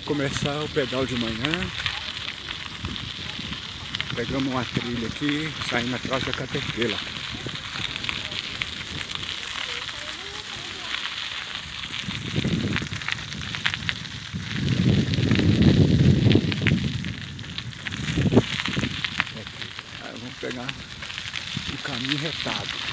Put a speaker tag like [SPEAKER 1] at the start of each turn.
[SPEAKER 1] começar o pedal de manhã. Pegamos uma trilha aqui, saindo atrás da Caterpillar. Aí vamos pegar um caminho retado.